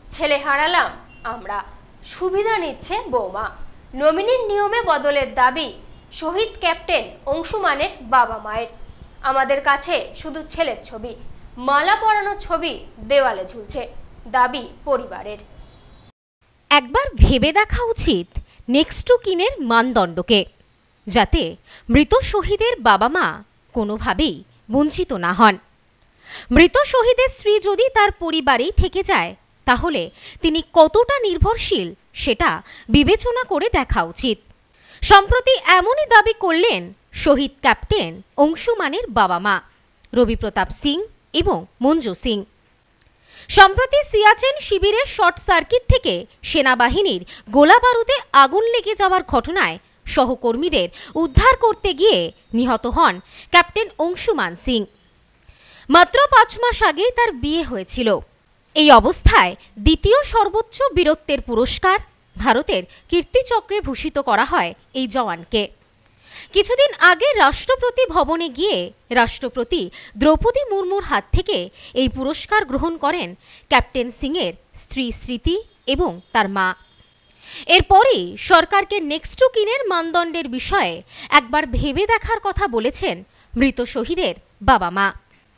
ছেলে হারালাম আমরা, সুবিধা নিচ্ছে বৌমা। নমিনির নিয়মে বদলের দাবি শহীদ ক্যাপ্টেন অংশুমানের বাবা মায়ের। আমাদের কাছে শুধু ছেলের ছবি, মালা পরানো ছবি দেওয়ালে ঝুলছে, দাবি পরিবারের। একবার ভেবে দেখা উচিত নেক্সট টু কিনের মানদণ্ডকে, যাতে মৃত শহীদের বাবা মা কোনোভাবেই বঞ্চিত না হন। মৃত শহীদের স্ত্রী যদি তার পরিবারেই থেকে যায়, তাহলে তিনি কতটা নির্ভরশীল সেটা বিবেচনা করে দেখা উচিত। সম্প্রতি এমনই দাবি করলেন শহীদ ক্যাপ্টেন অংশুমানের বাবা মা রবি প্রতাপ সিং এবং মঞ্জু সিং। সম্প্রতি সিয়াচেন শিবিরের শর্ট সার্কিট থেকে সেনাবাহিনীর গোলাবারুদে আগুন লেগে যাওয়ার ঘটনায় সহকর্মীদের উদ্ধার করতে গিয়ে নিহত হন ক্যাপ্টেন অংশুমান সিং। মাত্র 5 মাস আগেই তার বিয়ে হয়েছিল। এই অবস্থায় দ্বিতীয় সর্বোচ্চ বীরত্বের পুরস্কার ভারতের কীর্তিচক্রে ভূষিত করা হয় এই জওয়ানকে। কিছুদিন আগে রাষ্ট্রপতি ভবনে গিয়ে রাষ্ট্রপতি দ্রৌপদী মুর্মুর হাত থেকে এই পুরস্কার গ্রহণ করেন ক্যাপ্টেন সিংয়ের স্ত্রী স্মৃতি এবং তার মা। এরপরই সরকারকে নেক্সট টু কিনের মানদণ্ডের বিষয়ে একবার ভেবে দেখার কথা বলেছেন মৃত শহীদের বাবা মা।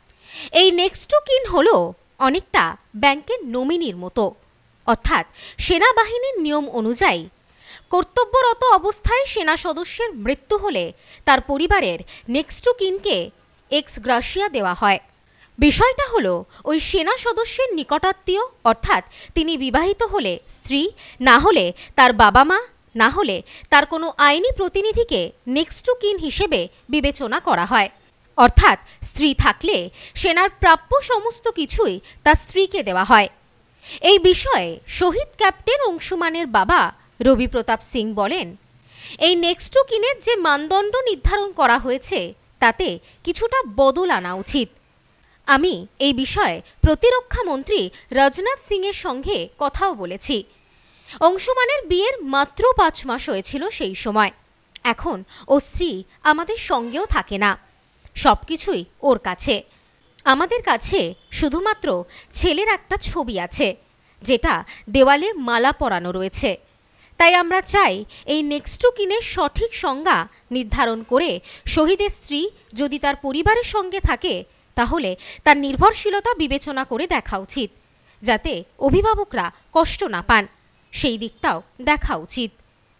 এই নেক্সট টু কিন হল অনেকটা ব্যাংকের নমিনির মতো, অর্থাৎ সেনাবাহিনীর নিয়ম অনুযায়ী কর্তব্যরত অবস্থায় সেনা সদস্যের মৃত্যু হলে তার পরিবারের নেক্সট টু কিনকে এক্স গ্রাসিয়া দেওয়া হয়। বিষয়টা হলো ওই সেনা সদস্যের নিকটাত্মীয়, অর্থাৎ তিনি বিবাহিত হলে স্ত্রী, না হলে তার বাবা মা, না হলে তার কোনো আইনি প্রতিনিধিকে নেক্সট টু কিন হিসেবে বিবেচনা করা হয়। অর্থাৎ স্ত্রী থাকলে সেনার প্রাপ্য সমস্ত কিছুই তার স্ত্রীকে দেওয়া হয়। এই বিষয়ে শহীদ ক্যাপ্টেন অংশুমানের বাবা রবি প্রতাপ সিং বলেন, এই নেক্সট টু কিনের যে মানদণ্ড নির্ধারণ করা হয়েছে তাতে কিছুটা বদল আনা উচিত। আমি এই বিষয়ে প্রতিরক্ষা মন্ত্রী রাজনাথ সিংয়ের সঙ্গে কথাও বলেছি। অংশুমানের বিয়ের মাত্র 5 মাস হয়েছিল সেই সময়। এখন ও স্ত্রী আমাদের সঙ্গেও থাকে না, সবকিছুই ওর কাছে। আমাদের কাছে শুধুমাত্র ছেলের একটা ছবি আছে, যেটা দেওয়ালে মালা পরানো রয়েছে। তাই আমরা চাই এই নেক্সট টু কিনের সঠিক সংজ্ঞা নির্ধারণ করে শহীদের স্ত্রী যদি তার পরিবারের সঙ্গে থাকে, তাহলে তার নির্ভরশীলতা বিবেচনা করে দেখা উচিত, যাতে অভিভাবকরা কষ্ট না পান, সেই দিকটাও দেখা উচিত।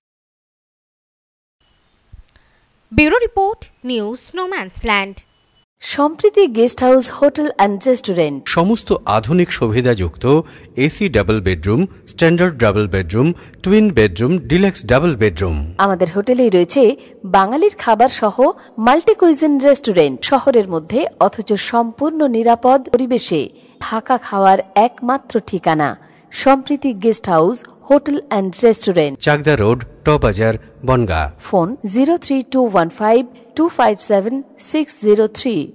Bureau report, news no man's land. Sampriti guest house hotel and restaurant সমস্ত আধুনিক সুবিধাযুক্ত AC double bedroom, standard double bedroom, twin bedroom, deluxe double bedroom. আমাদের হোটেলেই রয়েছে বাঙালির খাবার সহ মাল্টি কুইজিন রেস্টুরেন্ট। শহরের মধ্যে অথচ সম্পূর্ণ নিরাপদ পরিবেশে থাকা খাওয়ার একমাত্র ঠিকানা Sampriti guest house hotel and restaurant, Chakdah road, টবাজার, বনগাঁ। ফোন 03215257603।